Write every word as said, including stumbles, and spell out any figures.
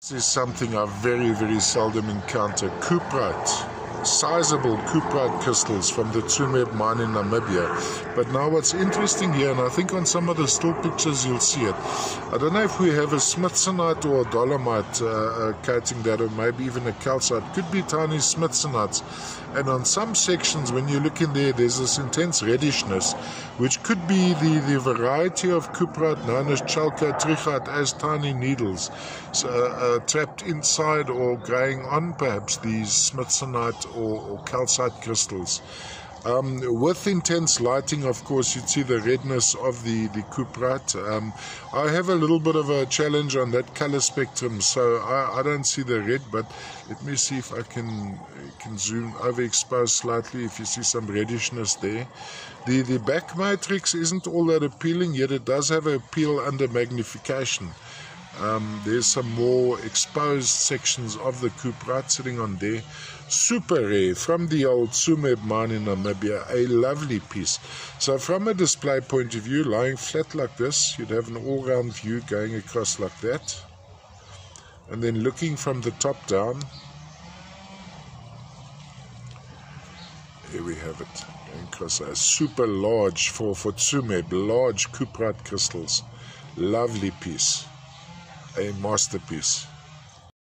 This is something I very, very seldom encounter. Cuprite. Sizable cuprite crystals from the Tsumeb mine in Namibia. But now what's interesting here, and I think on some of the still pictures you'll see it, I don't know if we have a smithsonite or a dolomite uh, uh, coating that, or maybe even a calcite. Could be tiny smithsonites. And on some sections, when you look in there, there's this intense reddishness, which could be the, the variety of cuprite known as chalcotrichite, as tiny needles, so, uh, trapped inside or growing on perhaps these smithsonite or, or calcite crystals. Um, with intense lighting, of course, you'd see the redness of the, the cuprite. Um, I have a little bit of a challenge on that color spectrum, so I, I don't see the red, but let me see if I can, can zoom, overexpose slightly, if you see some reddishness there. The, the back matrix isn't all that appealing, yet it does have an appeal under magnification. Um, there's some more exposed sections of the cuprite sitting on there. Super rare from the old Tsumeb mine in Namibia, a lovely piece. So from a display point of view, lying flat like this, you'd have an all-round view going across like that. And then looking from the top down, here we have it, going across a super large, for, for Tsumeb, large cuprite crystals. Lovely piece. A masterpiece.